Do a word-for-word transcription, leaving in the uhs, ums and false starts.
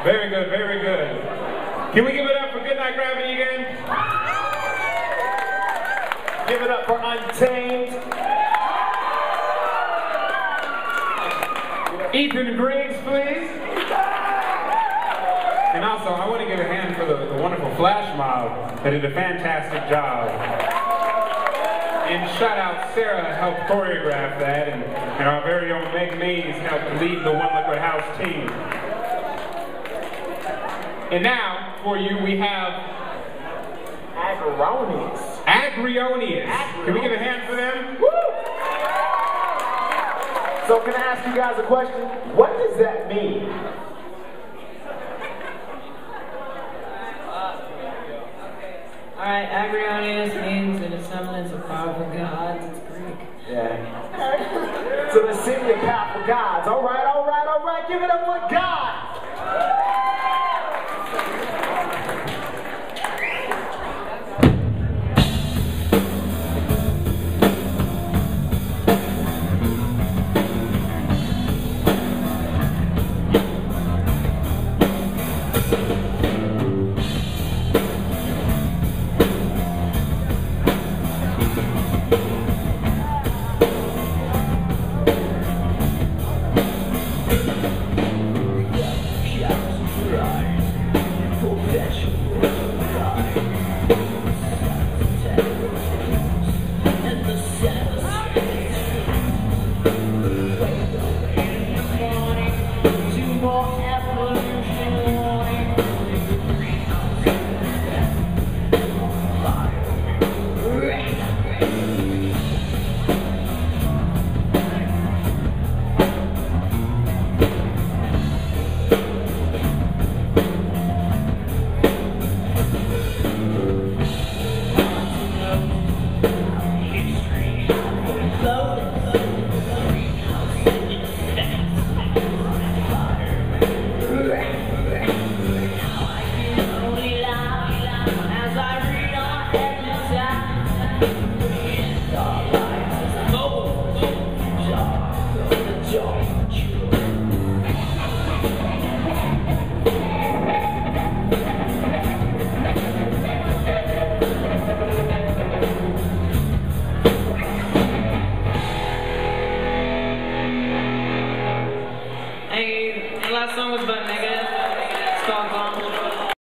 Very good, very good. Can we give it up for Goodnight Gravity again? Give it up for Untamed. Ethan Griggs, please. And also, I want to give a hand for the, the wonderful Flash Mob that did a fantastic job. And shout out Sarah helped choreograph that, and, and our very own Meg Mays helped lead the One Liquid House team. And now, for you, we have Agrionius. Agrionius. Can we give a hand for them? Woo! So can I ask you guys a question? What does that mean? Alright, Agrionius means in a semblance of powerful gods. It's Greek. Yeah. So the city of powerful gods. Alright, alright, alright. Give it up for God.